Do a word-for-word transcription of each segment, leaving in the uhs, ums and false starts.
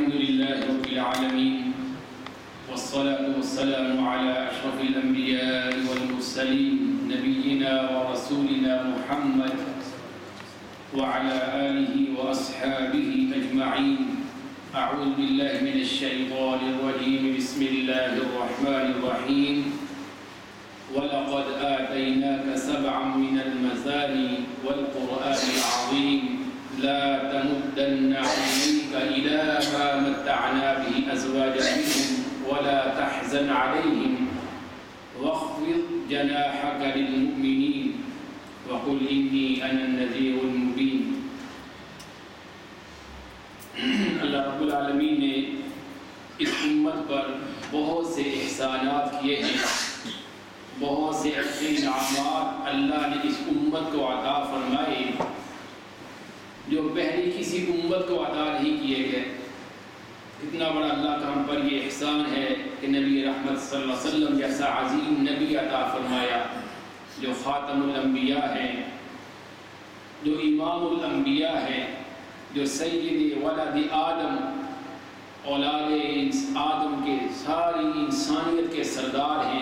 الحمد لله رب العالمين والصلاة والسلام على أشرف الأنبياء والمرسلين نبينا ورسولنا محمد وعلى آله وأصحابه أجمعين. أعوذ بالله من الشيطان الرجيم. بسم الله الرحمن الرحيم. وَلَقَدْ آتَيْنَاكَ سَبْعًا مِنَ الْمَثَانِي وَالْقُرْآنِ الْعَظِيمِ لَا تَمُدَّنَّ عَيْنَيْكَ إِلَى مَا مَتَّعْنَا بِهِ أَزْوَاجًا مِنْهُمْ وَلَا تَحْزَنْ عَلَيْهِمْ وَاخْفِضْ جَنَاحَكَ لِلْمُؤْمِنِينَ وَقُلْ إِنِّي أَنَا النَّذِيرُ الْمُبِينُ. اللہ رب العالمین نے اس امت پر بہت سے احسانات کیے ہیں، بہت سے اچھے انعامات اللہ نے اس امت کو عطا فرمائے جو پہلی کسی امت کو عطا نہیں کیے گئے. اتنا بڑا اللہ کا ہم پر یہ احسان ہے کہ نبی رحمت صلی اللہ علیہ وسلم جیسا عظیم نبی عطا فرمایا جو خاتم الانبیاء ہیں، جو امام الانبیاء ہیں، جو سید ولد آدم اولاد آدم کے ساری انسانیت کے سردار ہیں.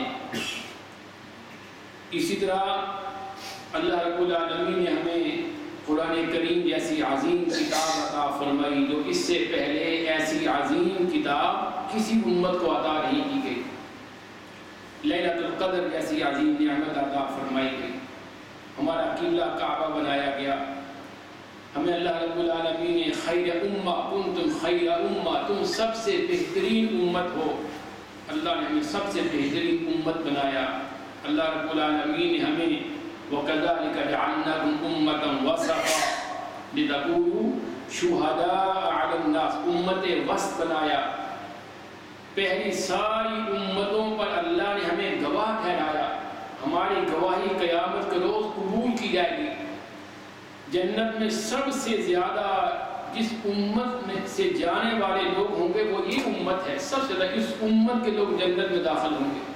اسی طرح اللہ رب العالمین نے ہمیں قرآن کریم جیسی عظیم کتاب عطا فرمائی جو اس سے پہلے ایسی عظیم کتاب کسی امت کو عطا نہیں کی گئی. لیلۃ القدر جیسی عظیم نعمت عطا فرمائی گئی. ہمارا قبلہ کعبہ بنایا گیا. ہمیں اللہ رب العالمین نے خیر امہ کنتم خیر امہ، تم سب سے بہترین امت ہو. اللہ نے ہمیں سب سے بہترین امت بنایا. اللہ رب العالمین نے ہمیں وَكَذَلِكَ جَعَلْنَاكُمْ أُمَّةً وَسَطًا لِتَكُونُوا شُهَدَاءَ عَلَى النَّاسِ، امت وسط بنایا. پہلی ساری امتوں پر اللہ نے ہمیں گواہ ٹھہرایا. ہماری گواہی قیامت کے روز قبول کی جائے گی. جنت میں سب سے زیادہ جس امت میں سے جانے والے لوگ ہوں گے وہ یہ امت ہے. سب سے زیادہ اس امت کے لوگ جنت میں داخل ہوں گے.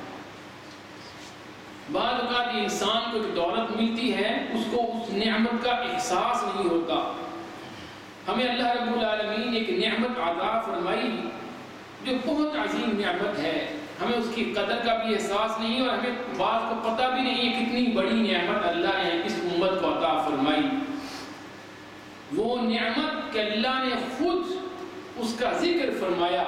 بعض اوقات انسان کو ایک دولت ملتی ہے اس کو اس نعمت کا احساس نہیں ہوتا. ہمیں اللہ رب العالمین نے ایک نعمت عطا فرمائی جو بہت عظیم نعمت ہے. ہمیں اس کی قدر کا بھی احساس نہیں اور ہمیں بعض کو پتہ بھی نہیں ہے کتنی بڑی نعمت اللہ نے اس امت کو عطا فرمائی. وہ نعمت کہ اللہ نے خود اس کا ذکر فرمایا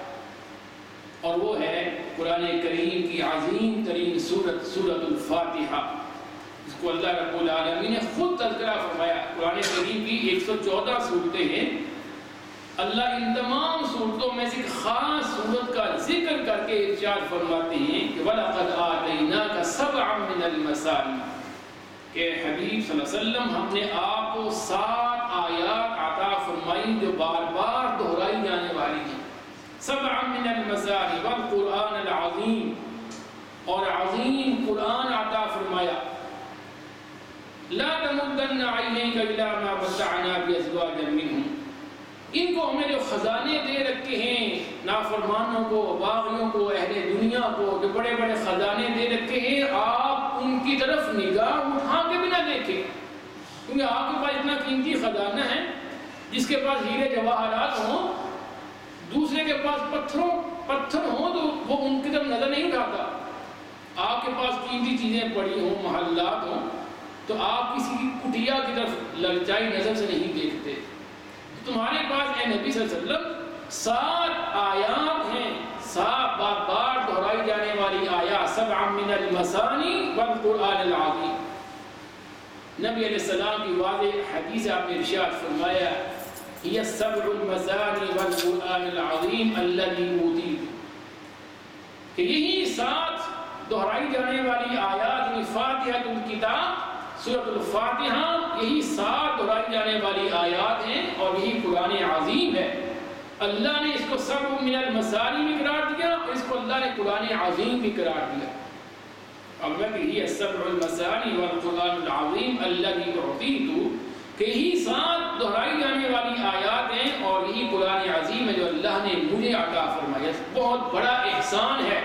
اور وہ ہے قرآن کریم کی عظیم ترین سورت سورۃ الفاتحہ. اس کو اللہ رب العالمین نے خود تذکرہ فرمایا. قرآن کریم کی ایک سو چودہ صورتیں ہیں. اللہ ان تمام صورتوں میں سے ایک خاص صورت کا ذکر کر کے ارشاد فرماتے ہیں کہ وَلَقَدْ آتَيْنَاكَ سَبْعًا مِنَ الْمَثَانِي، کہ حبیب صلی اللہ علیہ وسلم ہم نے آپ کو سات آیات عطا فرمائی جو بار بار دہرائی جانے والی ہیں. سبعا من المثانی والقرآن العظیم، اور عظیم قرآن عطا فرمایا. لا تمدن عینیک الی ما متعنا بازواج منہم، ان کو ہمیں جو خزانے دے رکھے ہیں نافرمانوں کو، باغیوں کو، اہل دنیا کو جو بڑے بڑے خزانے دے رکھے ہیں، آپ ان کی طرف نگاہ اٹھا کے بھی نہ دیکھیں. کیونکہ آپ کے پاس اتنا قیمتی خزانہ ہے جس کے پاس ہیرے جواہرات ہوں، دوسرے کے پاس پتھروں پتھر ہوں تو وہ ان کی طرف نظر نہیں اٹھاتا. آپ کے پاس قیمتی چیزیں پڑی ہوں، محلات ہوں، تو آپ کسی کی کٹیا کی طرف للچائی نظر سے نہیں دیکھتے. تمہارے پاس اے نبی صلی اللہ علیہ وسلم سات آیات ہیں، سات بار بار دہرائی جانے والی آیات. سبع من المثانی والقرآن العظیم. نبی علیہ السلام کی واضح حدیث آپ نے ارشاد فرمایا هي السبع المثاني والقرآن العظیم الذي اوتیت، کہ یہی سات دہرائی جانے والی آیات یعنی فاتحۃ الکتاب سورۃ الفاتحہ، یہی سات دہرائی جانے والی آیات ہیں اور یہی قرآن عظیم ہے. اللہ نے اس کو سبع من المثانی بھی قرار دیا اور اس کو اللہ نے قرآن عظیم بھی قرار دیا. اب کہ هي السبع المثاني والقرآن العظیم الذي اوتیت، کہ یہی سات دہرائی جانے والی آیات ہیں اور یہی قرآن عظیم ہے جو اللہ نے مجھے عطا فرمایا. بہت بڑا احسان ہے.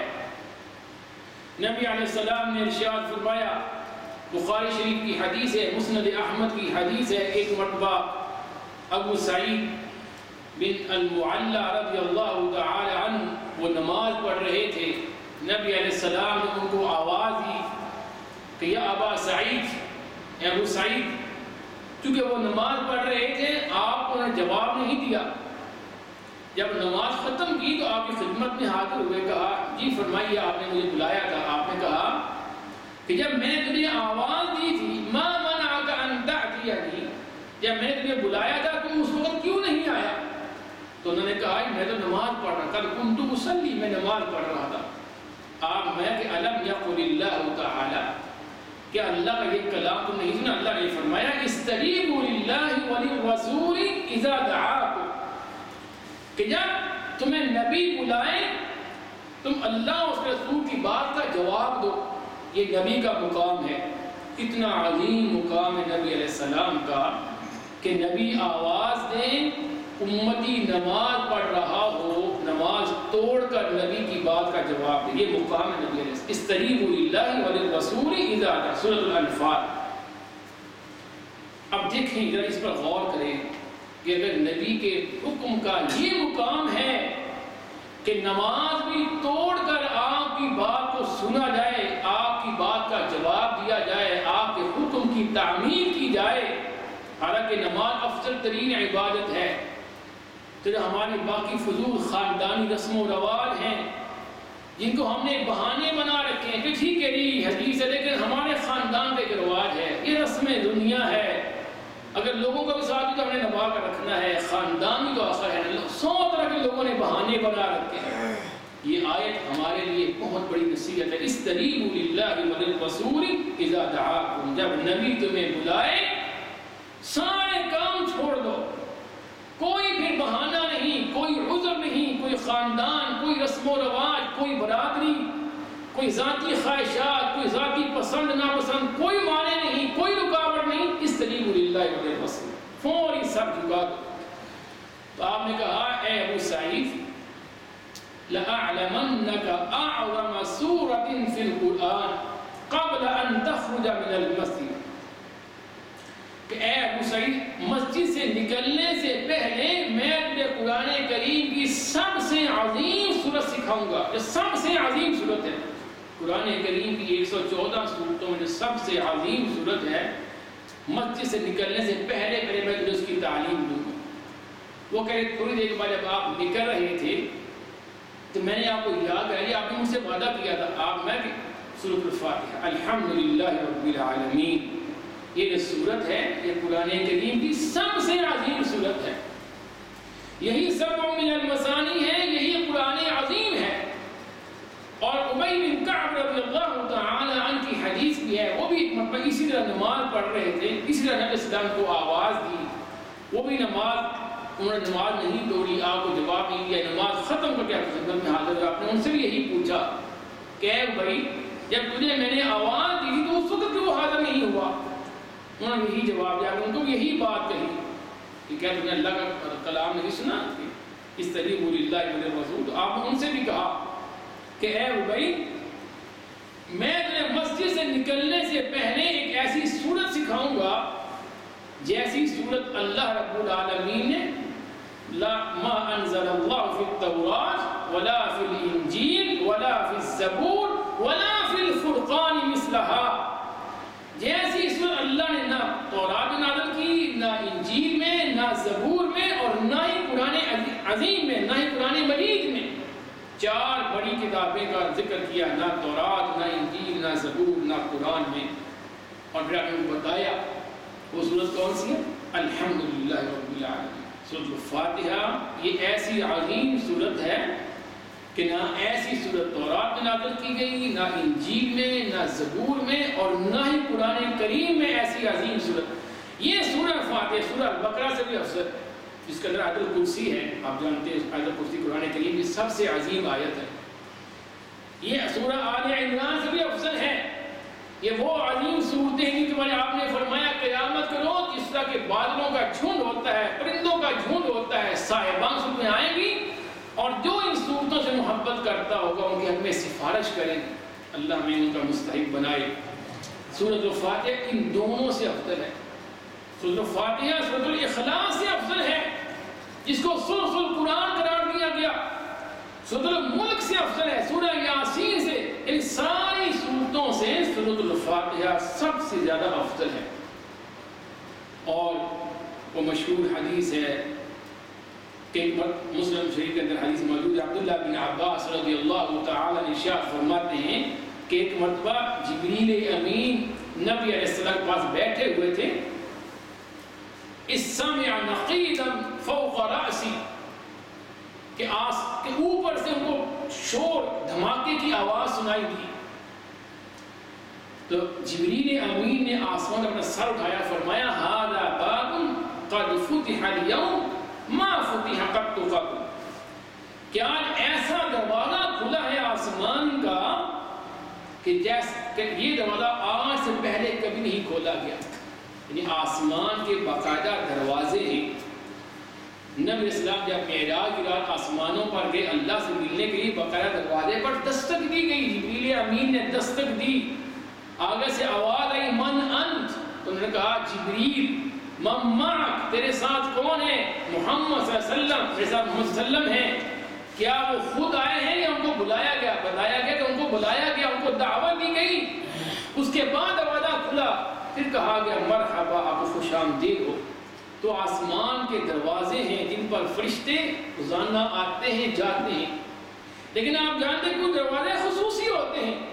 نبی علیہ السلام نے ارشاد فرمایا، بخاری شریف کی حدیث ہے، مسند احمد کی حدیث ہے، ایک مرتبہ ابو سعید بن المعلّى رضی اللہ تعالی عنہ وہ نماز پڑھ رہے تھے. نبی علیہ السلام نے ان کو آواز دی کہ یا ابا سعید، اے ابو سعید. چونکہ وہ نماز پڑھ رہے تھے آپ کو نے جواب نہیں دیا. جب نماز ختم کی تو آپ کی خدمت میں حاضر ہوئے، کہا جی فرمائیے آپ نے مجھے بلایا تھا. آپ نے کہا کہ جب میں نے تجھے آواز دی تھی ما منعک ان تأتینی، جب میں نے تجھے بلایا تھا تم اس وقت کیوں نہیں آیا؟ تو انہوں نے کہا میں تو نماز پڑھ رہا تھا، کنت اصلی، میں نماز پڑھ رہا تھا. آپ میں کہ الم یقل اللہ تعالی، کہ اللہ کا یہ کلام تو نہیں سنا؟ اللہ نے فرمایا استجیبوا للہ وللرسول اذا دعاکم، کہ جب تمہیں نبی بلائیں تم اللہ اور اس کے رسول کی بات کا جواب دو. یہ نبی کا مقام ہے. اتنا عظیم مقام ہے نبی علیہ السلام کا کہ نبی آواز دیں، امتی نماز پڑھ رہا ہو، نماز توڑ کر نبی کی بات کا جواب دے. یہ مقام ہے نبی علیہ السلام. استجیبوا للہ وللرسول اذا دعاکم، سورۃ الانفال. اب دیکھیں ذرا اس پر غور کریں کہ اگر نبی کے حکم کا یہ مقام ہے کہ نماز بھی توڑ کر آپ کی بات کو سنا جائے، آپ کی بات کا جواب دیا جائے، آپ کے حکم کی تعمیل کی جائے، حالانکہ نماز افضل ترین عبادت ہے. تو جو ہمارے باقی فضول خاندانی رسم و رواج ہیں جن کو ہم نے بہانے بنا رکھے ہیں کہ ٹھیک ہے جی حدیث ہے لیکن ہمارے خاندان کا ایک رواج ہے، یہ رسم دنیا ہے، اگر لوگوں کا بھی ساتھ بھی تو ہم نے نبھا کر رکھنا ہے، خاندان بھی تو آخر ہے. سو طرح کے لوگوں نے بہانے بنا رکھے ہیں. یہ آیت ہمارے لیے بہت بڑی نصیحت ہے. استجیبوا للہ وللرسول اذا دعاکم، جب نبی تمہیں بلائے سارے کام چھوڑ دو، کوئی پھر بہانہ نہیں، کوئی عذر نہیں، کوئی خاندان، کوئی رسم و رواج، کوئی برادری، کوئی ذاتی خواہشات، کوئی ذاتی پسند ناپسند، کوئی معنی نہیں، کوئی رکاوٹ نہیں. استجیبوا للہ وللرسول، فوری سب جھکا دو. تو آپ نے کہا اے ابو سعید لَأَعْلَمَنَّكَ أَعْظَمَ سُورَةٍ فِي الْقُرْآنِ قَبْلَ أَن تَخْرُجَ مِنَ الْمَسْجِدِ، کہ اے ابو سعید مسجد سے نکلنے سے پہلے میں تجھے قرآن کریم کی سب سے عظیم سورت سکھاؤں گا. یہ سب سے عظیم سورت ہے قرآن کریم کی ایک سو چودہ سورتوں میں جو سب سے عظیم سورت ہے. مسجد سے نکلنے سے پہلے پہلے میں تجھے اس کی تعلیم دوں گا. وہ کہہ رہے تھوڑی دیر کے بعد جب آپ نکل رہے تھے تو میں نے آپ کو یاد کرایا، آپ نے مجھ سے وعدہ کیا تھا آپ میں سورۃ الفاتحہ الحمدللہ رب العالمین، یہ جو سورت ہے یہ قرآن کریم کی سب سے عظیم سورت ہے. یہی سبع من المثانی ہے، یہی قرآن عظیم ہے. اور ابی بن کعب رضی اللہ تعالی عنہ کی حدیث بھی ہے، وہ بھی مطلب اسی طرح نماز پڑھ رہے تھے، اسی طرح نبی اسلام کو آواز دی، وہ بھی نماز انہوں نے نماز نہیں توڑی، آپ کو جواب نہیں دیا، نماز ختم کر کے آپ کی خدمت میں حاضر. آپ نے ان سے بھی یہی پوچھا کہ اے بھائی جب تجھے میں نے آواز دی تو اس وقت کیوں حاضر نہیں ہوا؟ انہوں نے یہی جواب دیا، ان کو یہی بات کہی کہ کیا تم نے اللہ کا کلام نہیں سنا؟ استجیبوا للہ وللرسول. تو آپ نے ان سے بھی کہا کہ اے بھائی میں تمہیں مسجد سے نکلنے سے پہلے ایک ایسی سورت سکھاؤں گا جیسی سورت اللہ رب العالمین نے لا ما انزل اللہ فی التوراۃ ولا فی الانجیل ولا فی الزبور ولا فی الفرقان مثلها، جیسی سورت اللہ نے نہ تورات میں نازل کی، نہ انجیل میں، نہ زبور میں، اور نہ ہی قرآن عظیم میں، نہ ہی قرآن مجید میں. چار بڑی کتابیں کا ذکر کیا، نہ تورات، نہ انجیل، نہ زبور، نہ قرآن میں. اور پھر آپ نے بتایا وہ سورت کون سی ہے؟ الحمدللہ رب العالمین. سورۃ الفاتحہ یہ ایسی عظیم سورت ہے کہ نہ ایسی سورت تورات میں نازل کی گئی، نہ انجیل میں، نہ زبور میں، اور نہ ہی قرآن کریم میں ایسی عظیم سورت. یہ سورہ فاتحہ سورہ البقرہ سے بھی افضل، جس کے اندر آیت الکرسی ہے، آپ جانتے ہیں آیت الکرسی قرآن کریم کی سب سے عظیم آیت ہے. یہ سورہ آل عمران سے بھی افضل ہے. یہ وہ عظیم صورتیں ہیں کہ بھائی آپ نے فرمایا قیامت کے روز جس طرح کے بادلوں کا جھنڈ ہوتا ہے، پرندوں کا جھنڈ ہوتا ہے، صاحبان صورتیں آئیں گی، اور جو ان صورتوں سے محبت کرتا ہوگا ان کے حق میں سفارش کریں گے. اللہ ہمیں ان کا مستحق بنائے. سورۃ الفاتحہ ان دونوں سے افضل ہے. سورۃ الفاتحہ سورۃ الاخلاص سے افضل ہے. جس کو ثلث القرآن قرار دیا گیا، سورۃ الملک سے افضل ہے، سورہ یاسین سے، ان ساری سورتوں سے سورۃ الفاتحہ سب سے زیادہ افضل ہے۔ اور وہ مشہور حدیث ہے کہ مسلم شریف کے اندر حدیث موجود ہے، عبداللہ بن عباس رضی اللہ تعالی عنہ ارشاد فرماتے ہیں کہ ایک مرتبہ جبریل امین نبی علیہ السلام کے پاس بیٹھے ہوئے تھے، اس سمع نقیدا فوق رأسی، کہ آس کے اوپر سے ان کو شور دھماکے کی آواز سنائی دی۔ تو جبریل امین نے آسمان اپنا سر اٹھایا، فرمایا ھذا باب قد فتح اليوم ما فتح قط قبل، کیا ایسا دروازہ کھلا ہے آسمان کا کہ جیسے کہ یہ دروازہ آج سے پہلے کبھی نہیں کھولا گیا۔ یعنی آسمان کے باقاعدہ دروازے ہیں۔ نبی اسلام جب معراج کی رات آسمانوں پر گئے اللہ سے ملنے کے لیے، باقاعدہ دروازے پر دستک دی گئی، جبریل امین نے دستک دی، آگے سے آواز آئی من انت، تو انہوں نے کہا جبریل، من معک، تیرے ساتھ کون ہے؟ محمد صلی اللہ علیہ وسلم، میرے ساتھ محمد صلی اللہ علیہ وسلم ہیں۔ کیا وہ خود آئے ہیں یا ان کو بلایا گیا؟ بتایا گیا کہ ان کو بلایا گیا، ان کو دعوت دی گئی۔ اس کے بعد دروازہ کھلا، پھر کہا گیا مرحبا، آپ خوش آمدید ہو۔ تو آسمان کے دروازے ہیں جن پر فرشتے روزانہ آتے ہیں جاتے ہیں، لیکن آپ جانتے ہیں کہ دروازے خصوصی ہوتے ہیں۔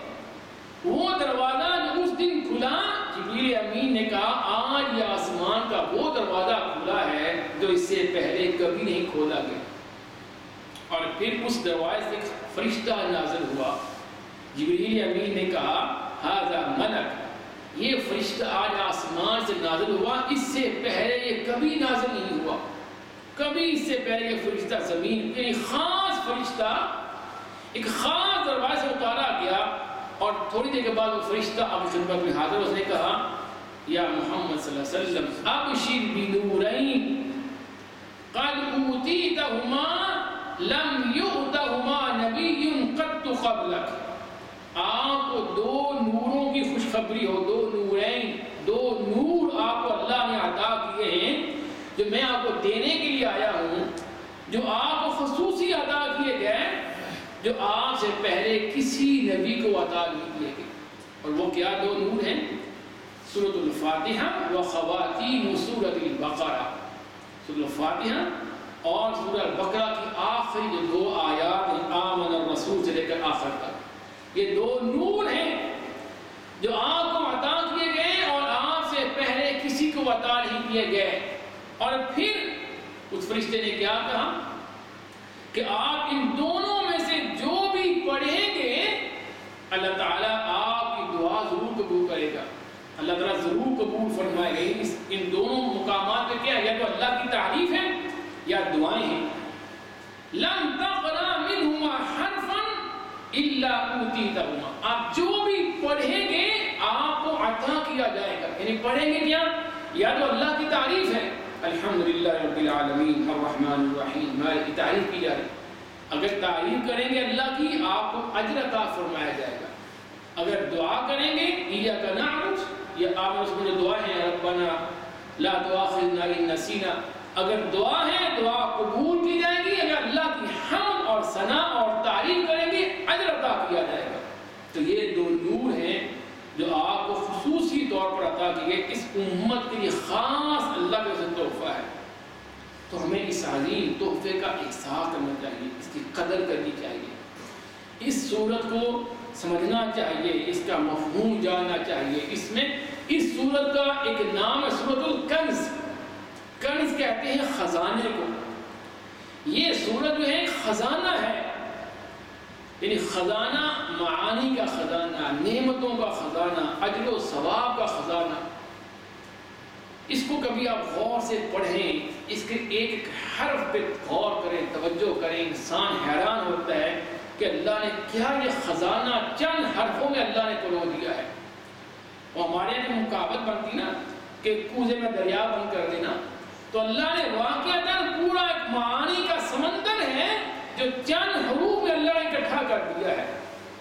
وہ دروازہ جو اس دن کھلا، جبریل امین نے کہا آج یہ آسمان کا وہ دروازہ کھلا ہے جو اس سے پہلے کبھی نہیں کھولا گیا۔ اور پھر اس دروازے سے ایک فرشتہ نازل ہوا، جبریل امین نے کہا ھذا ملک، یہ فرشتہ آج آسمان سے نازل ہوا، اس سے پہلے یہ کبھی نازل نہیں ہوا، کبھی اس سے پہلے یہ فرشتہ زمین پہ، ایک خاص فرشتہ ایک خاص دروازے سے اتارا گیا۔ اور تھوڑی دیر کے بعد وہ فرشتہ اب خدمت میں حاضر، اس نے کہا یا محمد صلی اللہ علیہ وسلم ابشر بنورین قد اوتیتہما لم یؤتہما نبی قط قبلک، آپ کو دو نوروں کی خوشخبری ہو، دو نورین، دو نور آپ کو اللہ نے عطا کیے ہیں جو میں آپ کو دینے کے لیے آیا ہوں، جو آپ کو خصوصی عطا کیے گئے، جو آپ سے پہلے کسی نبی کو عطا نہیں کیے گئے۔ اور وہ کیا دو نور ہیں؟ سورۃ الفاتحہ و خواتیم سورۃ البقرہ، سورۃ الفاتحہ اور سورۃ البقرہ کی آخری جو دو آیات ہیں، آمن الرسول سے لے کر آخر تک، یہ دو نور ہیں جو آپ کو عطا کیے گئے اور آپ سے پہلے کسی کو عطا نہیں کیے گئے۔ اور پھر اس فرشتے نے کیا کہا کہ آپ ان دونوں میں سے جو بھی پڑھیں گے اللہ تعالیٰ آپ کی دعا ضرور قبول کرے گا، اللہ تعالیٰ ضرور قبول فرمائے گا۔ ان دونوں مقامات پہ کیا ہے؟ یا تو اللہ کی تعریف ہے یا دعائیں ہیں۔ لم تقرأ منہما حرفا الا اوتیتہما، آپ جو بھی پڑھیں گے آپ کو عطا کیا جائے گا۔ یعنی پڑھیں گے کیا؟ یا تو اللہ کی تعریف ہے، الحمدللہ رب العالمین الرحمن الرحیم، ہماری کی تعریف کی جا رہی، اگر تعریف کریں گے اللہ کی آپ کو اجر عطا فرمایا جائے گا۔ اگر دعا کریں گے ایاک نعبد، یا آپ اس میں جو دعا ہے ربنا لا تؤاخذنا ان نسینا، اگر دعا ہے دعا قبول کی جائے گی، اگر اللہ کی حمد اور ثنا اور تعریف کریں گے اجر عطا کیا جائے گا۔ تو یہ دو نور ہیں جو آپ کو خصوصی طور پر عطا کیے گئے، اس امت کے لیے خاص اللہ کا تحفہ ہے۔ تو ہمیں اس عظیم تحفے کا احساس کرنا چاہیے، اس کی قدر کرنی چاہیے، اس صورت کو سمجھنا چاہیے، اس کا مفہوم جاننا چاہیے۔ اس میں اس صورت کا ایک نام ہے سورۃ الکنز، کنز کہتے ہیں خزانے کو۔ یہ سورت جو ہے خزانہ ہے، یعنی خزانہ معانی کا خزانہ، نعمتوں کا خزانہ، اجر و ثواب کا خزانہ۔ اس کو کبھی آپ غور سے پڑھیں، اس کے ایک ایک حرف پہ غور کریں، توجہ کریں، انسان حیران ہوتا ہے کہ اللہ نے کیا یہ خزانہ چند حرفوں میں اللہ نے پرو دیا ہے۔ اور ہمارے یہاں کی مقابلت بنتی نا کہ کوزے میں دریا بند کر دینا، تو اللہ نے واقعتاً پورا ایک معانی کا سمندر ہے جو چند حروف میں اللہ نے اکٹھا کر دیا ہے۔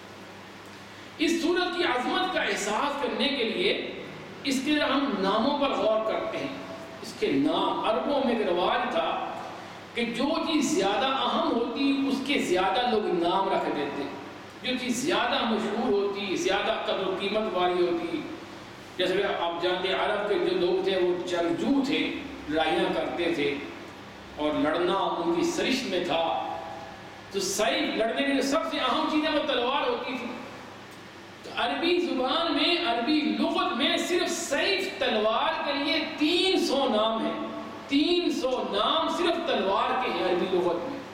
اس سورت کی عظمت کا احساس کرنے کے لیے اس کے ہم ناموں پر غور کرتے ہیں۔ اس کے نام، عربوں میں ایک رواج تھا کہ جو چیز زیادہ اہم ہوتی اس کے زیادہ لوگ نام رکھ دیتے، جو چیز زیادہ مشہور ہوتی، زیادہ قدر و قیمت والی ہوتی، جیسے کہ آپ جانتے ہیں عرب کے جو لوگ تھے وہ جنگجو تھے، لڑائیاں کرتے تھے اور لڑنا ان کی سرشت میں تھا، تو سیف لڑنے کی سب سے اہم چیزیں وہ تلوار ہوتی تھی۔ تو عربی زبان میں، عربی لغت میں صرف سیف تلوار کے لیے تین سو نام ہیں، تین سو نام صرف تلوار کے ہیں عربی لغت میں۔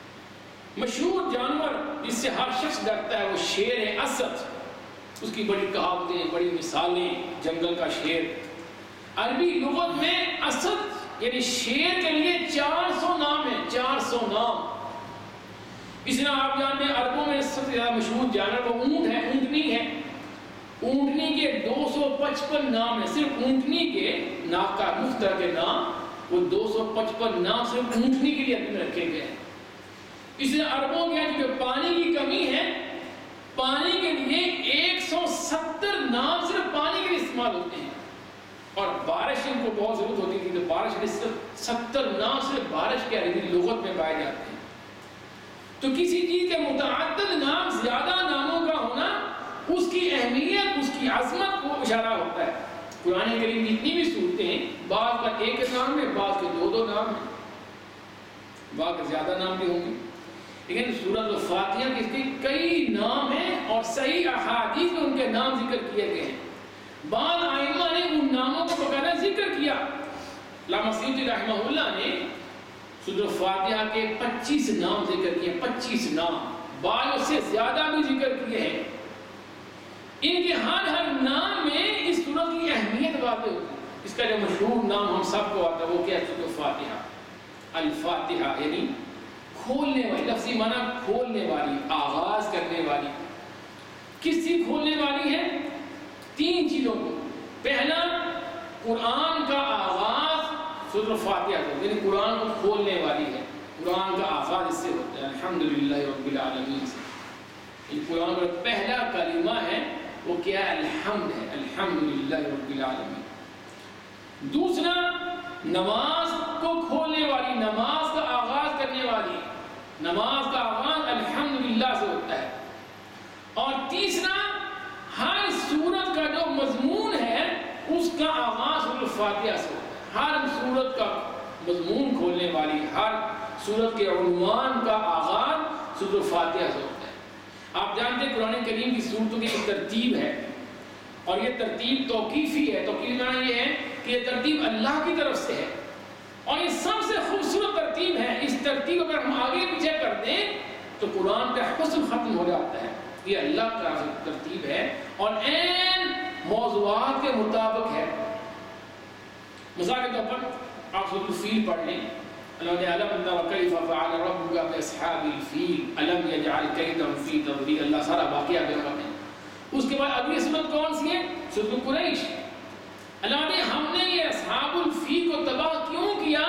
مشہور جانور جس سے ہر شخص ڈرتا ہے وہ شیر ہے، اسد، اس کی بڑی کہاوتیں، بڑی مثالیں، جنگل کا شیر۔ عربی لغت میں اسد یعنی شیر کے لیے چار سو نام ہیں، چار سو نام۔ اس طرح آپ جانتے ہیں عربوں میں سب سے زیادہ مشہور جانور وہ اونٹ ہے، اونٹنی ہے۔ اونٹنی کے دو سو پچپن نام ہیں، صرف اونٹنی کے ناک کا مختلف کے نام، وہ دو سو پچپن نام صرف اونٹنی کے لیے رکھے گئے ہیں۔ اس لیے عربوں کے جو پانی کی کمی ہے، پانی کے لیے ایک سو ستر نام صرف پانی کے لیے استعمال ہوتے ہیں، اور بارش ان کو بہت ضرورت ہوتی تھی تو بارش کے صرف ستر نام صرف بارش کے عربی لغت میں پائے جاتے ہیں۔ تو کسی چیز کے متعدد نام، زیادہ ناموں کا ہونا اس کی اہمیت، اس کی عظمت کو اشارہ ہوتا ہے۔ قرآن کریم کی اتنی بھی صورتیں ہیں، بعض کا ایک نام ہے، بعض کے دو دو نام ہیں، بعض کے زیادہ نام بھی ہوں گے، لیکن سورۃ الفاتحہ کے اس کے کئی نام ہیں اور صحیح احادیث میں ان کے نام ذکر کیے گئے ہیں۔ بعض ائمہ نے ان ناموں کو باقاعدہ ذکر کیا۔ علامہ سیوطی رحمہ اللہ نے سورۃ الفاتحہ کے پچیس نام ذکر کیے، پچیس نام، بعض سے زیادہ بھی ذکر کیے ہیں۔ ان کے ہر ہر نام میں اس سورت کی اہمیت واضح ہوتی ہے۔ اس کا جو مشہور نام ہم سب کو آتا ہے وہ کیا ہے؟ سورۃ الفاتحہ۔ الفاتحہ یعنی کھولنے والی، لفظی معنی کھولنے والی، آغاز کرنے والی۔ کس چیز کھولنے والی ہے؟ تین چیزوں کو۔ پہلا، قرآن کا آغاز سورۃ الفاتحہ سے، یعنی قرآن کو کھولنے والی ہے، قرآن کا آغاز اس سے ہوتا ہے، الحمدللہ رب العالمین سے۔ یہ قرآن کا پہلا کلمہ ہے وہ کیا ہے؟ الحمد ہے، الحمدللہ رب العالمین۔ دوسرا، نماز کو کھولنے والی، نماز کا آغاز کرنے والی، نماز کا آغاز الحمدللہ سے ہوتا ہے۔ اور تیسرا، ہر سورت کا جو مضمون ہے اس کا آغاز سورۃ الفاتحہ سے ہوتا ہے۔ ہر سورت کا مضمون کھولنے والی، ہر سورت کے عنوان کا آغاز سورۃ الفاتحہ سے ہوتا ہے۔ آپ جانتے ہیں قرآن کریم کی سورتوں کی ایک ترتیب ہے، اور یہ ترتیب توقیفی ہے۔ توقیفی معنی یہ ہے کہ یہ ترتیب اللہ کی طرف سے ہے، اور یہ سب سے خوبصورت ترتیب ہے۔ اس ترتیب اگر ہم آگے پیچھے کر دیں تو قرآن کا حسن ختم ہو جاتا ہے۔ یہ اللہ کا ترتیب ہے اور عین موضوعات کے مطابق ہے۔ مثال کے طور پر آپ سورۃ الفیل پڑھ لیں، اللہ نے علم تر کیف فعل ربک باصحاب الفیل الم یجعل کیدہم فی تضلیل، اللہ سارا واقعہ بیان کرتے ہیں۔ اس کے بعد اگلی سورت کون سی ہے؟ سورۃ قریش۔ اللہ نے ہم نے یہ اصحاب الفیل کو تباہ کیوں کیا؟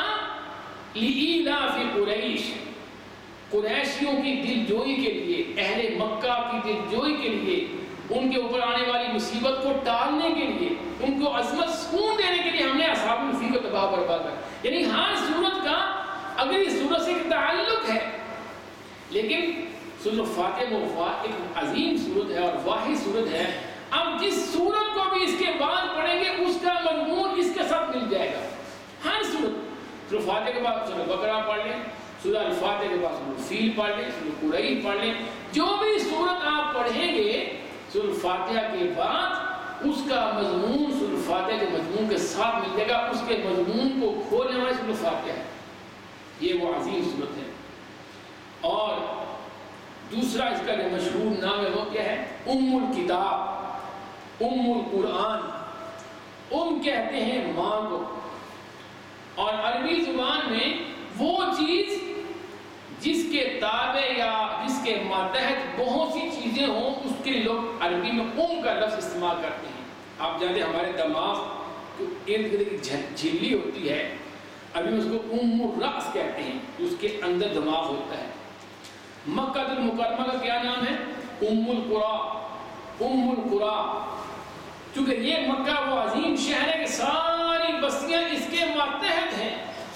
لإیلاف قریش، قریشیوں کی دل جوئی کے لیے، اہل مکہ کی دل جوئی کے لیے، ان کے اوپر آنے والی مصیبت کو ٹالنے کے لیے، ان کو عظمت سکون دینے کے لیے ہم نے اصحاب الفیل کو تباہ برباد کیا۔ یعنی ہر سورت کا اگلی سورت سے ایک تعلق ہے، لیکن سورۃ الفاتحہ وہ ایک عظیم سورت ہے اور واحد سورت ہے۔ اب جس سورت کو بھی اس کے بعد پڑھیں گے اس کا مضمون اس کے ساتھ مل جائے گا۔ ہر سورت، سورۃ الفاتحہ کے بعد سورۃ بقرہ پڑھ لیں، سورۃ الفاتحہ کے بعد سورۃ الفیل پڑھ لیں، سورۃ قریش پڑھ لیں، جو بھی سورت آپ پڑھیں گے سورۃ الفاتحہ کے بعد اس کا مضمون سورۃ الفاتحہ کے مضمون کے ساتھ مل جائے گا۔ اس کے مضمون کو کھولنے والی سورۃ الفاتحہ ہے، یہ وہ عظیم سورت ہے۔ اور دوسرا اس کا جو مشہور نام ہے وہ کیا ہے؟ ام الکتاب، ام القرآن۔ ام کہتے ہیں ماں کو، اور عربی زبان میں وہ چیز جس کے تابع یا جس کے ماتحت بہت سی چیزیں ہوں اس کے لوگ عربی میں ام کا لفظ استعمال کرتے ہیں۔ آپ جانتے ہیں ہمارے دماغ کو ارد گرد کی جھلی ہوتی ہے، ابھی میں اس کو ام الرأس کہتے ہیں، اس کے اندر دماغ ہوتا ہے۔ مکہ المکرمہ کا کیا نام ہے؟ ام القری، ام القری، چونکہ یہ مکہ وہ عظیم شہر ہے کہ ساری بستیاں اس کے ماتحت ہیں،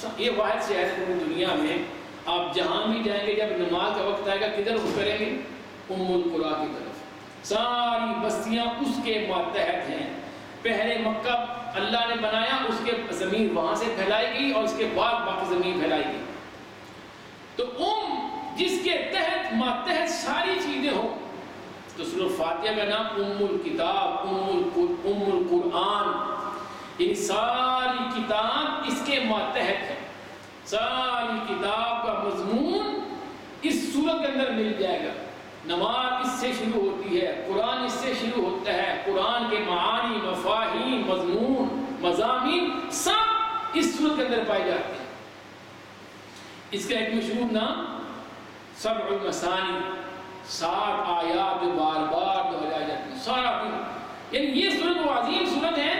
یہ واحد سے ہے پوری دنیا میں، آپ جہاں بھی جائیں گے جب نماز کا وقت آئے گا کدھر رخ کریں گے؟ ام القریٰ کی طرف۔ ساری بستیاں اس کے ماتحت ہیں۔ پہلے مکہ اللہ نے بنایا، اس کے زمین وہاں سے پھیلائی گئی اور اس کے بعد باقی زمین پھیلائی گئی۔ تو ام جس کے تحت ماتحت ساری چیزیں ہو، تو سورہ فاتحہ کا نام ام الکتاب، ام القرآن، یہ ساری کتاب اس کے ماتحت ہے۔ ساری کتاب کا مضمون اس سورت کے اندر مل جائے گا۔ نماز اس سے شروع ہوتی ہے، قرآن اس سے شروع ہوتا ہے، قرآن کے معانی، مفاہیم، مضمون، مضامین سب اس سورت کے اندر پائے جاتے ہیں۔ اس کا ایک مشہور نام سبع المثانی، سات آیات جو بار بار دہرائی جاتی ہیں سارا دن۔ یعنی یہ سورت وہ عظیم سورت ہے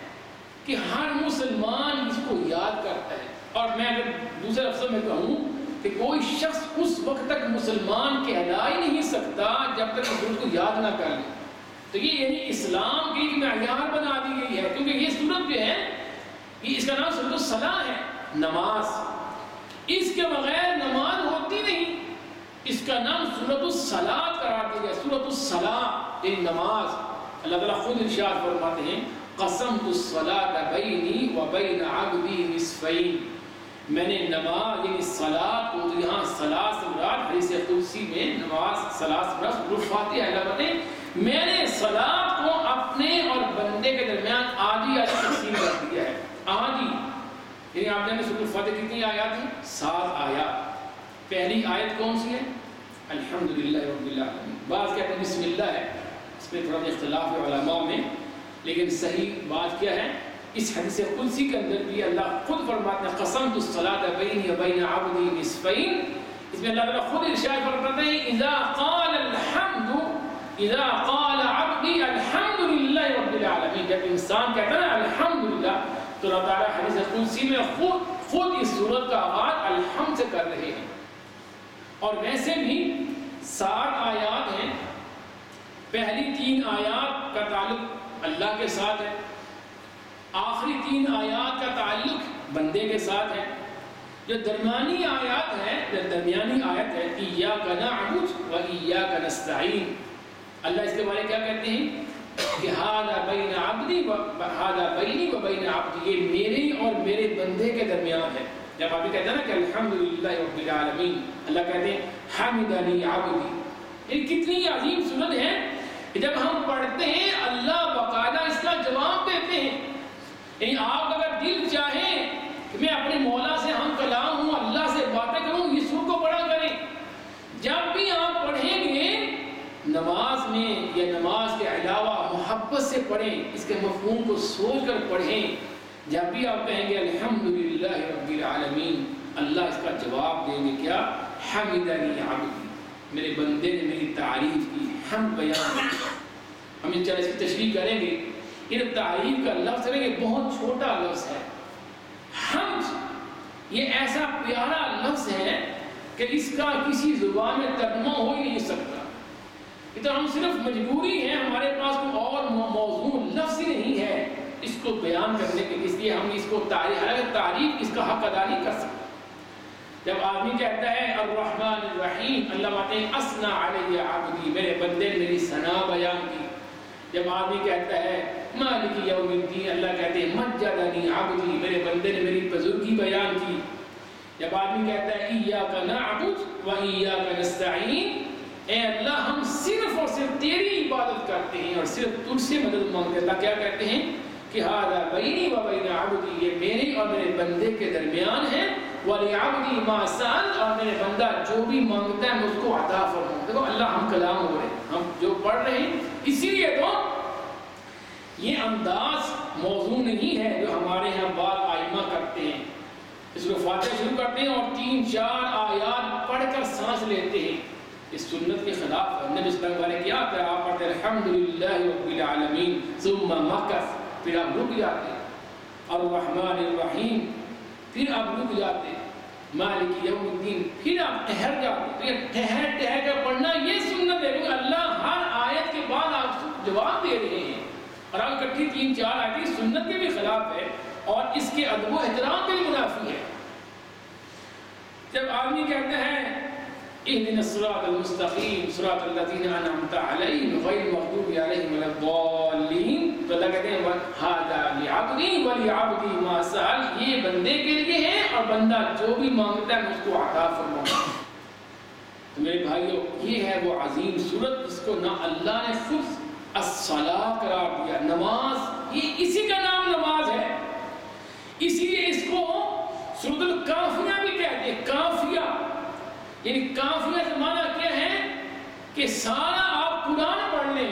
کہ ہر مسلمان اس کو یاد کرتا ہے۔ اور میں اگر دوسرے لفظوں میں کہوں کہ کوئی شخص اس وقت تک مسلمان کہلا ہی نہیں سکتا جب تک اس سورت کو یاد نہ کر لے۔ تو یہ یعنی اسلام کی معیار بنا دی گئی ہے، کیونکہ یہ سورت جو ہے یہ اس کا نام سورۃ الصلاۃ ہے، نماز۔ اس کے بغیر نماز ہوتی نہیں، اس کا نام سورۃ الصلاۃ قرار دیا گیا، سورۃ الصلاۃ یعنی نماز۔ اللہ تعالیٰ خود ارشاد فرماتے ہیں قسمت الصلاۃ بینی و بین عبدی نصفین، میں نے نماز یعنی صلاۃ کو، یہاں صلاۃ سے مراد حدیث قدسی میں نماز صلاۃ سے مراد سورۃ الفاتحہ اللہ بتائیں میں نے صلاۃ کو اپنے اور بندے کے درمیان آدھی آدھی تقسیم کر دیا ہے۔ آدھی یعنی آپ نے سورۃ الفاتحہ کتنی آیات ہیں؟ سات آیات۔ پہلی آیت کون سی ہے؟ الحمدللہ رب العالمین۔ بعض کہتے ہیں بسم اللہ ہے، اس میں تھوڑا اختلاف ہے علماء میں، لیکن صحیح بات کیا ہے؟ اس حدیث قدسی کے اندر بھی اللہ خود فرماتے ہیں قسمت الصلاۃ بینی و بین عبدی نصفین۔ اس میں اللہ تعالیٰ خود ارشاد فرماتے ہیں اذا قال الحمد اذا قال عبدی الحمدللہ رب العالمین، جب انسان کہتا ہے الحمدللہ تو اللہ تعالیٰ حدیث قدسی میں خود خود اس سورت کا آغاز الحمد سے کر رہے ہیں۔ اور ویسے بھی سات آیات ہیں، پہلی تین آیات کا تعلق اللہ کے ساتھ ہے، آخری تین آیات کا تعلق بندے کے ساتھ ہے۔ جو درمیانی آیات ہے، جو درمیانی آیت ہے ایاک نعبد و ایاک نستعین، اللہ اس کے بارے کیا کہتے ہیں کہ ھذا بین عبدی و ھذا بینی و بین عبدی، یہ میرے اور میرے بندے کے درمیان ہے۔ جب آپ کہتے ہیں نا کہ الحمدللہ رب العالمین، اللہ کہتے ہیں حمدنی عبدی، یہ کتنی عظیم سورت ہے کہ جب ہم پڑھتے ہیں اللہ باقاعدہ اس کا جواب دیتے ہیں۔ یعنی آپ اگر دل چاہیں کہ میں اپنے مولا سے ہم کلام ہوں، اللہ سے باتیں کروں، اس سورت کو پڑھا کریں۔ جب بھی آپ پڑھیں گے نماز میں یا نماز کے علاوہ محبت سے پڑھیں، اس کے مفہوم کو سوچ کر پڑھیں۔ جب بھی آپ کہیں گے الحمدللہ رب العالمین، اللہ اس کا جواب دیں گے کیا؟ حمدنی عبدی، میرے بندے نے میری تعریف کی، حمد بیان کی۔ ہم ان چیز کی تشریح کریں گے۔ یہ تعریف کا لفظ ہے یہ بہت چھوٹا لفظ ہے۔ حمد یہ ایسا پیارا لفظ ہے کہ اس کا کسی زبان میں ترجمہ ہو ہی نہیں سکتا۔ یہ تو ہم صرف مجبوری ہے، ہمارے پاس کوئی اور موضوع لفظ ہی نہیں ہے اس کو بیان کرنے کے، اس لیے ہم اس کو تعریف تعریف اس کا حق ادا نہیں کر سکتے۔ جب آدمی کہتا ہے الرحمن الرحیم، اللہ کہتے ہیں اثنى علی عبدی، میرے بندے نے میری ثنا بیان کی۔ جب آدمی کہتا ہے مالک یوم الدین، اللہ کہتے ہیں مجدنی عبدی، میرے بندے نے میری بزرگی بیان کی۔ جب آدمی کہتا ہے ایاک نعبد و ایاک نستعین، اے اللہ ہم صرف اور صرف تیری عبادت کرتے ہیں اور صرف تجھ سے مدد مانگتے ہیں، اللہ کیا کہتے ہیں کہ ھذا بینی و بین عبدی، یہ میرے اور میرے بندے کے درمیان ہے، وَلِعَبْدِي مَا سَأَلَ، اور میرے بندہ جو بھی مانگتا ہے میں اس کو عطا فرماؤں۔ دیکھو اللہ ہم کلام ہو رہے ہیں، ہم جو پڑھ رہے ہیں، اسی لیے تو یہ انداز موضوع نہیں ہے جو ہمارے ہاں بعض ائمہ کرتے ہیں۔ اس کو فاتحہ شروع کرتے ہیں اور تین چار آیات پڑھ کر سانس لیتے ہیں، اس سنت کے خلاف ہے۔ نبی صلی اللہ علیہ وسلم کیا کہ آپ پڑھتے ہیں الحمدللہ رب العالمین ثم مکث، پھر آپ رک جاتے ہیں، الرحمن الرحیم، پھر آپ رک جاتے ہیں، مالک یوم الدین، پھر آپ ٹھہر جاتے ہیں۔ تو یہ ٹھہر ٹھہر کر پڑھنا یہ سنت ہے، کیونکہ اللہ ہر آیت کے بعد آپ کو جواب دے رہے ہیں، اور آپ اکٹھی تین چار آیتیں سنت کے بھی خلاف ہے اور اس کے ادب و احترام کے بھی منافی ہے۔ جب آدمی کہتا ہے اهدنا الصراط المستقیم صراط الذین انعمت علیہم غیر المغضوب علیہم ولا الضالین، تو اللہ کہتے ہیں ھذا لعبدی ولعبدی ما سأل، یہ بندے کے لیے ہے اور بندہ جو بھی مانگتا ہے میں اس کو عطا فرماؤں گا۔ تو میرے بھائیو، یہ ہے وہ عظیم سورت جس کو نہ اللہ نے خود الصلاۃ قرار دیا، نماز، یہ اسی کا نام نماز ہے، اسی لیے اس کو سورۃ الکافیہ بھی کہتے ہیں۔ کافیہ یعنی کافیہ کا معنی کیا ہے کہ سارا آپ قرآن پڑھ لیں،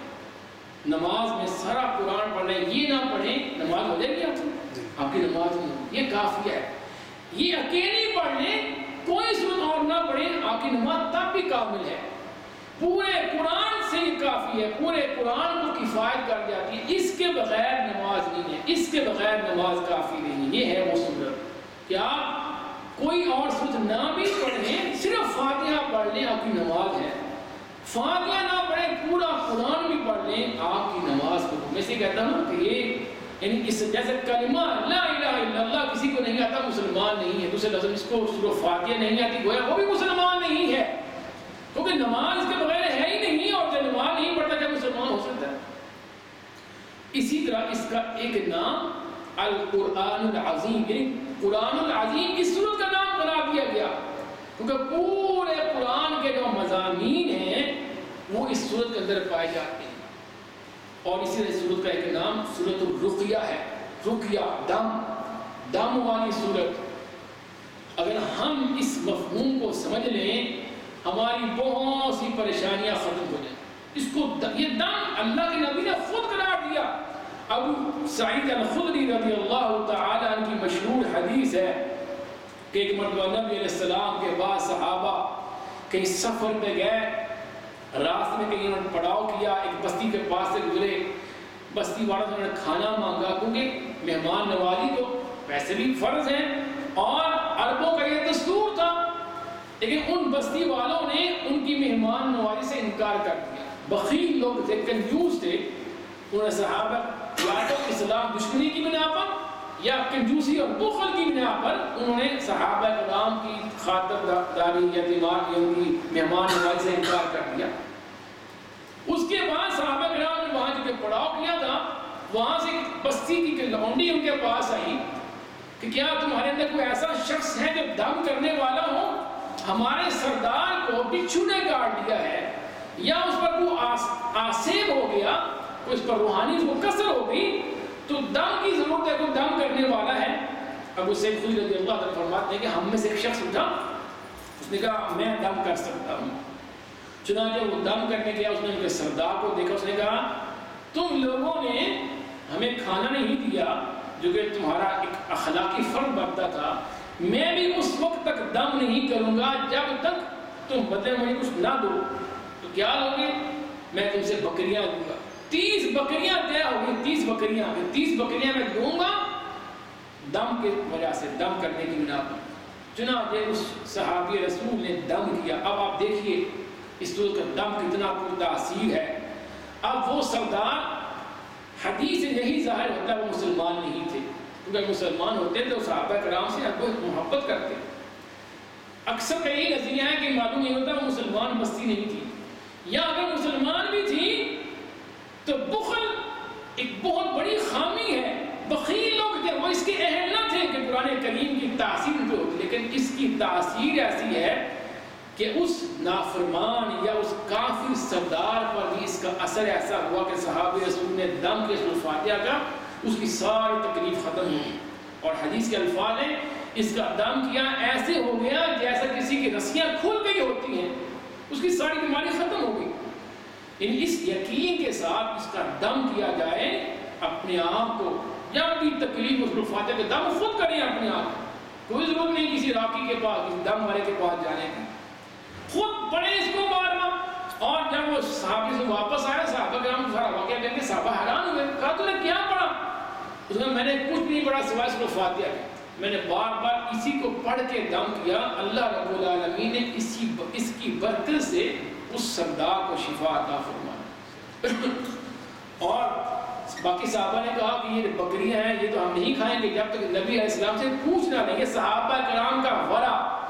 نماز میں سارا قرآن پڑھ لیں، یہ نہ پڑھیں نماز ہو جائے گی آپ کی آپ کی نماز نہیں، یہ کافیہ ہے۔ یہ اکیلی پڑھ لیں، کوئی سورت اور نہ پڑھیں، آپ کی نماز تب بھی کامل ہے۔ پورے قرآن سے یہ کافی ہے، پورے قرآن کو کفایت کر جاتی ہے، اس کے بغیر نماز نہیں ہے، اس کے بغیر نماز کافی نہیں ہے۔ یہ ہے وہ سورت کہ آپ کوئی اور سورت نہ بھی پڑھیں، صرف فاتحہ پڑھ لیں، آپ کی نماز ہے۔ فاتحہ نہ پڑھیں، پورا قرآن بھی پڑھ لیں، آپ کی نماز کو۔ میں سے کہتا ہوں کہ یہ یعنی اس جیسے کلمہ لا الہ الا اللہ کسی کو نہیں آتا مسلمان نہیں ہے، دوسرے لفظ اس کو سورۃ فاتحہ نہیں آتی گویا وہ بھی مسلمان نہیں ہے، کیونکہ نماز کے بغیر ہے ہی نہیں، اور جو نماز نہیں پڑھتا کیا مسلمان ہو سکتا ہے؟ اسی طرح اس کا ایک نام القرآن العظیم، یعنی قرآن العظیم اس سورت کا نام قرار دیا گیا کیونکہ پورے قرآن کے جو مضامین ہیں وہ اس سورت کے اندر پائے جاتے ہیں۔ اور اسی طرح سورت کا ایک نام سورۃ الرقیہ ہے، رقیہ دم دم والی سورت۔ اگر ہم اس مفہوم کو سمجھ لیں ہماری بہت سی پریشانیاں ختم ہو جائیں۔ اس کو یہ دم اللہ کے نبی نے خود قرار دیا۔ ابو سعید الخدری رضی اللہ تعالی عنہ کی مشہور حدیث ہے کہ ایک مرتبہ نبی علیہ السلام کے بعد صحابہ کہیں سفر پہ گئے، راستے میں کہیں انہوں نے پڑاؤ کیا، ایک بستی کے پاس سے گزرے، بستی والوں نے کھانا مانگا کیونکہ مہمان نوازی تو ویسے بھی فرض ہے اور عربوں کا یہ دستور تھا، لیکن ان بستی والوں نے ان کی مہمان نوازی سے انکار کر دیا۔ بخیل لوگ تھے، کنجوس تھے، انہوں نے صحابہ یا تو اسلام دشمنی کی بنا پر یا کنجوسی اور بخل کی بنا پر انہوں نے صحابہ کرام کی خاطر داری یا دیوار یا ان کی مہمان نوازی سے انکار کر دیا۔ اس کے بعد صحابہ کرام نے وہاں جو پڑاؤ کیا تھا وہاں سے بستی کی لونڈی ان کے پاس آئی کہ کیا تمہارے اندر کوئی ایسا شخص ہے جو دم کرنے والا ہو؟ ہمارے سردار کو بچھو نے کاٹ دیا ہے یا اس پر کوئی آسیب ہو گیا، اس پر روحانی کو کثر ہو گئی تو دم کی ضرورت ہے، کوئی دم کرنے والا ہے۔ ابو سعید خدری رضی اللہ عنہ فرماتے ہیں کہ ہم میں سے ایک شخص اٹھا، اس نے کہا میں دم کر سکتا ہوں۔ چنانچہ وہ دم کرنے گیا، اس نے ان کے سردار کو دیکھا، اس نے کہا تم لوگوں نے ہمیں کھانا نہیں دیا جو کہ تمہارا ایک اخلاقی فرض بنتا تھا، میں بھی اس وقت تک دم نہیں کروں گا جب تک تم بدلے مجھے کچھ نہ دو۔ تو کیا لوگے؟ میں تم سے بکریاں دوں گا، تیس بکریاں طے ہو گئی، تیس بکریاں تیس بکریاں میں دوں گا دم کی وجہ سے، دم کرنے کی بنا پر۔ چنانچہ اس صحابی رسول نے دم کیا۔ اب آپ دیکھیے اس صورت کا دم کتنا پرتاثیر ہے۔ اب وہ سردار حدیث سے یہی ظاہر ہوتا ہے وہ مسلمان نہیں تھے، کیونکہ مسلمان ہوتے تو صحابہ کرام سے بہت محبت کرتے۔ اکثر کا یہی نظریہ ہے کہ معلوم نہیں ہوتا وہ مسلمان بستی نہیں تھی، یا اگر مسلمان بھی تھی تو بخل ایک بہت بڑی خامی ہے۔ بخیل لوگ تھے، وہ اس کے اہل نہ تھے کہ قرآن کریم کی تاثیر پہ ہوتی، لیکن اس کی تاثیر ایسی ہے کہ اس نافرمان یا اس کافر سردار پر بھی اس کا اثر ایسا ہوا کہ صحابہ رسول نے دم کے سورۃ فاتحہ کا اس کی ساری تکلیف ختم ہوئی، اور حدیث کے الفاظ ہیں اس کا دم کیا ایسے ہو گیا جیسا کسی کی رسیاں کھل گئی ہوتی ہیں، اس کی ساری بیماری ختم ہو گئی۔ یعنی اس یقین کے ساتھ اس کا دم کیا جائے اپنے آپ کو، جب بھی تکلیف اس سورۃ فاتحہ کا دم خود کریں اپنے آپ، کوئی ضرورت نہیں کسی راکی کے پاس، کسی دم والے کے پاس جانے کی، خود پڑھیں اس کو بار بار۔ اور جب وہ صحابی سے واپس آیا، صحابہ کرام سارا واقعہ کہتے ہیں، صحابہ حیران ہوئے، کہا تو نے کیا پڑھا؟ اس نے میں نے کچھ نہیں پڑھا سوائے سورۃ فاتحہ کے، میں نے بار بار اسی کو پڑھ کے دم کیا، اللہ رب العالمین نے اسی اس کی برکت سے اس سردار کو شفا عطا فرمایا۔ اور باقی صحابہ نے کہا کہ یہ بکریاں ہیں یہ تو ہم نہیں کھائیں گے جب تک نبی علیہ السلام سے پوچھنا نہیں۔ یہ صحابہ کرام کا ورع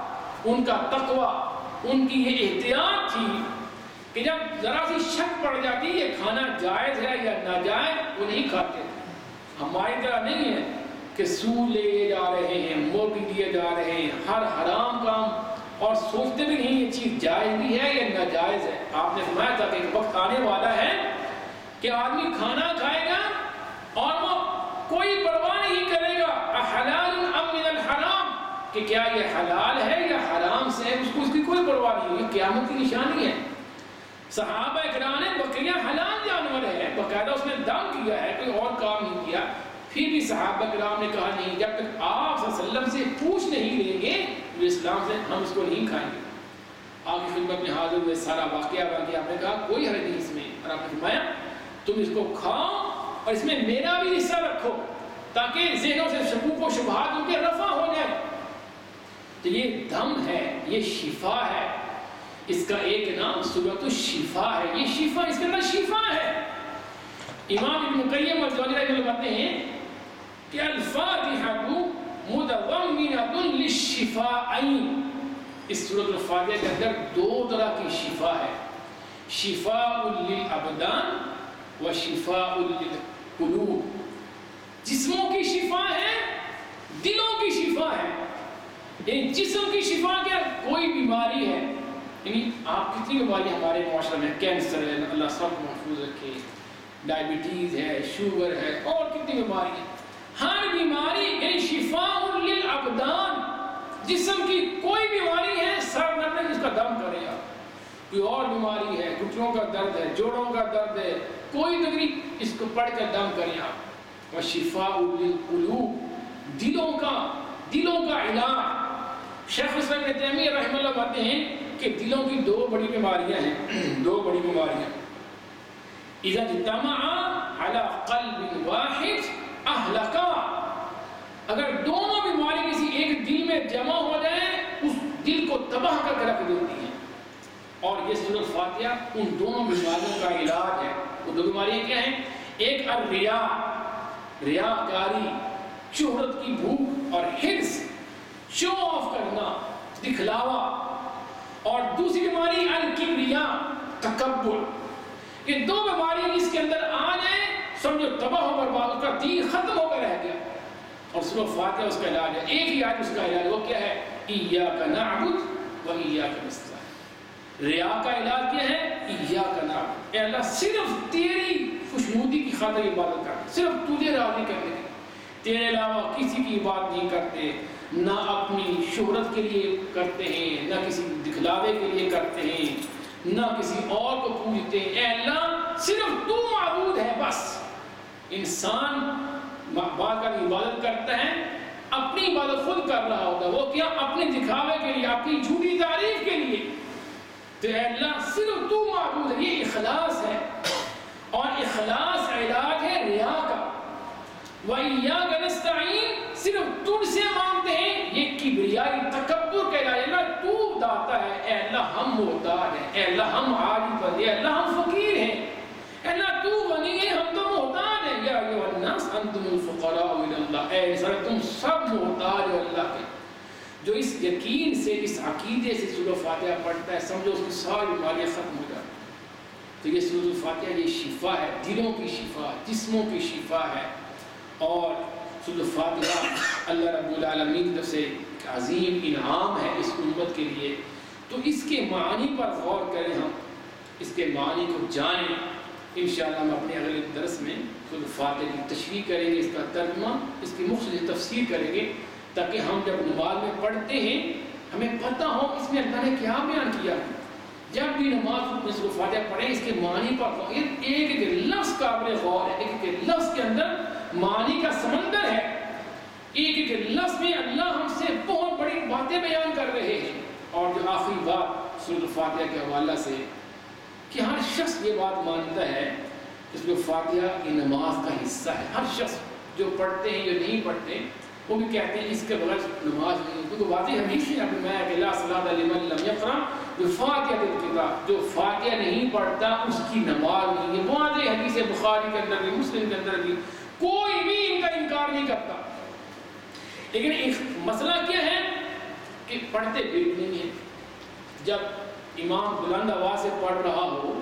ان کا تقوی، ان کی یہ احتیاط تھی کہ جب ذرا سی شک پڑ جاتی یہ کھانا جائز ہے یا ناجائز وہ نہیں کھاتے تھے۔ ہماری طرح نہیں ہے کہ سود لے جا رہے ہیں، مرغی دیے جا رہے ہیں، ہر حرام کام، اور سوچتے بھی نہیں یہ چیز جائز بھی ہے یا ناجائز ہے۔ آپ نے فرمایا تھا کہ ایک وقت آنے والا ہے کہ آدمی کھانا کھائے گا اور وہ کوئی پرواہ نہیں کرے گا احلال ام من الحرام، کہ کیا یہ حلال ہے یا حرام سے ہے، اس کو اس کی کوئی پرواہ نہیں۔ یہ قیامت کی نشانی ہے۔ صحابہ اکرام نے بکریاں حلال جانور ہے، باقاعدہ اس نے دم کیا ہے، کوئی اور کام نہیں کیا، پھر بھی صحابہ اکرام نے کہا نہیں، جب تک آپ صلی اللہ علیہ وسلم سے پوچھ نہیں لیں گے اسلام سے، ہم اس کو نہیں کھائیں گے۔ آپ کی خدمت میں حاضر ہوئے سارا واقعہ واقعہ آپ نے کہا کوئی حرج نہیں اس میں، اور آپ نے فرمایا تم اس کو کھاؤ اور اس میں میرا بھی حصہ رکھو تاکہ ذہنوں سے شکوک و شبہات ان کے رفع ہو جائے۔ تو یہ دم ہے، یہ شفا ہے، اس کا ایک نام سورۃ الشفا ہے۔ یہ شفا، اس کے اندر شفا ہے۔ امام ابن قیم الجوزی رحمہ اللہ کہتے ہیں کہ الفاتحہ متضمنۃ للشفاءین، اس سورۃ الفاتحہ کے اندر دو طرح کی شفا ہے، شفاء للابدان و شفاء للقلوب۔ جسموں کی شفا ہے، دلوں کی شفا ہے۔ یعنی جسم کی شفا کیا، کوئی بیماری ہے، یعنی آپ کتنی بیماری ہمارے معاشرے میں، کینسر ہے، اللہ سب محفوظ رکھے، ڈائبٹیز ہے، شوگر ہے، اور کتنی بیماری ہے۔ ہر بیماری یعنی شفاء للابدان، جسم کی کوئی بیماری ہے، سر درد ہے، اس کا دم کرے گا۔ کوئی اور بیماری ہے، گھٹنوں کا درد ہے، جوڑوں کا درد ہے، کوئی تکلیف، اس کو پڑھ کر دم کرے گا۔ وشفاء للقلوب، دلوں کا دلوں کا علاج۔ شیخ الاسلام ابن تیمیہ رحمہ اللہ کہتے ہیں کہ دلوں کی دو بڑی بیماریاں ہیں، دو بڑی بیماریاں۔ اذا اجتمعا علی قلب واحد اہلکا، اگر دونوں بیماری کسی ایک دل میں جمع ہو جائیں اس دل کو تباہ کر کے رکھ دیتی ہیں۔ اور یہ سورۃ الفاتحہ ان دونوں بیماریوں کا علاج ہے۔ وہ دو بیماریاں کیا ہیں؟ ایک الریا، ریاکاری، شہرت کی بھوک اور حرص، شو آف کرنا، دکھلاوا، اور دوسری بیماری الکبریا، تکبر۔ یہ دو بیماریاں جس کے اندر آ جائیں سمجھو تباہ و برباد، اس کا دین ختم ہو کر رہ گیا۔ اور سورۃ فاتحہ اس کا علاج ہے، ایک ہی آیت اس کا علاج، وہ کیا ہے؟ ایاک نعبد و ایاک نستعین۔ ریا کا علاج کیا ہے؟ ایاک نعبد، اے اللہ صرف تیری خوشنودی کی خاطر عبادت کرتے، صرف تجھے راضی کرنے کی، تیرے علاوہ کسی کی عبادت نہیں کرتے، نہ اپنی شہرت کے لیے کرتے ہیں، نہ کسی دکھلاوے کے لیے کرتے ہیں، نہ کسی اور کو پوجتے ہیں۔ اے اللہ صرف تو معبود ہے بس۔ انسان بات کا عبادت کرتا ہے، اپنی عبادت خود کر رہا ہوتا ہے، وہ کیا؟ اپنے دکھاوے کے لیے، اپنی جھوٹی تعریف کے لیے۔ تو اے اللہ صرف تو معبود ہے، یہ اخلاص ہے، اور اخلاص علاج ہے ریا کا۔ وَإِيَّاكَ نَسْتَعِينُ، صرف تجھ سے مانگتے ہیں، یہ کبریائی تکبر کا علاج۔ اللہ تو داتا ہے، اے اللہ ہم محتاج ہیں، اے اللہ ہم عاجز بندے، اے اللہ ہم فقیر ہیں، اے اللہ تو غنی ہے، ہم تو محتاج ہیں۔ یا ایھا الناس انتم الفقراء الی اللہ، اے انسان تم سب محتاج ہو اللہ کے۔ جو اس یقین سے، اس عقیدے سے سورۃ فاتحہ پڑھتا ہے، سمجھو اس کی ساری بیماریاں ختم ہو جاتی ہیں۔ تو یہ سورۃ الفاتحہ یہ شفا ہے، دلوں کی شفا، جسموں کی شفا ہے۔ اور سورۃ فاتحہ اللہ رب العالمین کی طرف سے ایک عظیم انعام ہے اس امت کے لیے۔ تو اس کے معنی پر غور کریں، ہم اس کے معنی کو جانیں۔ انشاءاللہ ہم اپنے اگلے درس میں سورۃ فاتحہ کی تشریح کریں گے، اس کا ترجمہ، اس کی مختصر تفسیر کریں گے، تاکہ ہم جب نماز میں پڑھتے ہیں ہمیں پتہ ہو اس میں اللہ نے کیا بیان کیا ہے۔ جب بھی نماز میں سورۃ فاتحہ پڑھیں اس کے معنی پر غور، ایک ایک لفظ قابل غور ہے، ایک ایک لفظ کے اندر معنی کا سمندر ہے۔ ایک ایک لفظ میں اللہ ہم سے بہت بڑی باتیں بیان کر رہے ہیں۔ اور جو آخری بات سورۃ فاتحہ کے حوالہ سے کہ ہر شخص یہ بات مانتا ہے کہ سورۃ فاتحہ کی نماز کا حصہ ہے۔ ہر شخص جو پڑھتے ہیں، جو نہیں پڑھتے، وہ بھی کہتے ہیں اس کے بغیر نماز نہیں، کیونکہ واضح حدیث ہے اپنے میں کہ لا صلاۃ لمن لم یقرأ بفاتحۃ الکتاب، جو فاتحہ نہیں پڑھتا اس کی نماز نہیں ہے۔ واضح حدیث ہے بخاری کے اندر بھی، مسلم کے اندر بھی، کوئی بھی ان کا انکار نہیں کرتا۔ لیکن ایک مسئلہ کیا ہے کہ پڑھتے بھی نہیں ہیں. جب امام بلند آواز سے پڑھ رہا ہو